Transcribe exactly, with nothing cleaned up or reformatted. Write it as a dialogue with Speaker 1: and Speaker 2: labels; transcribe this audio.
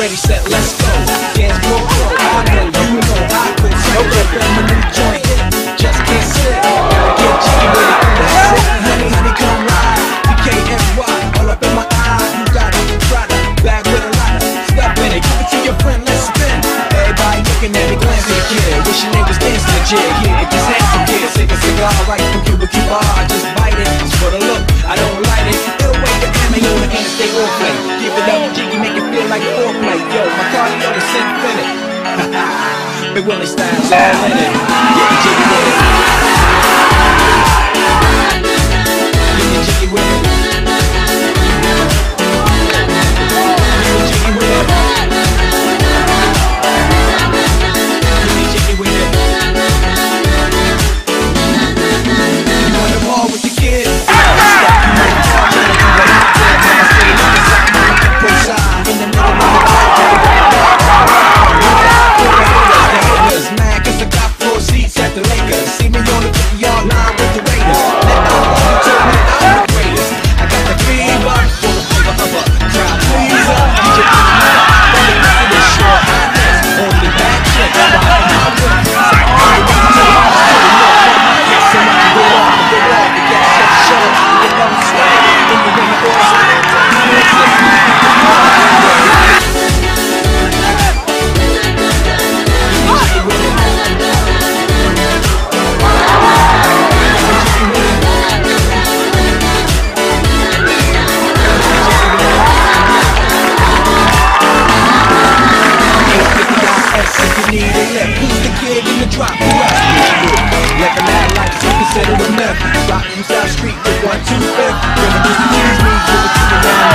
Speaker 1: ready, set, let's go. Dance floor pro, I know, you know, I quit. So up in my new joint, just can't sit. Gotta get jiggy with it, that's it. Honey, honey, come ride. P K N Y, all up in my eye. You got it, try to bag with a lot of step in it. Give it to your friend, let's spin. Everybody looking at me, glancing at kid. Wishing they was dancing a jig. Yeah, just handsome kid. Take a cigar right from Cuba Cuba. I just bite it, it's for the look. I don't light it. It'll wake the ammo and stay on play. Give it up, jiggy, make it feel like foreplay. Yo, my cardio is infinite. Big Willie style's all in it. Yeah, jiggy with it. Yeah, jiggy with it. Yeah, jiggy with it. Yeah, jiggy with it. You want the ball with the kids? Consider the meth. Rock from South Street with one, two, fifth. Gonna do the keys, me, give it to the round.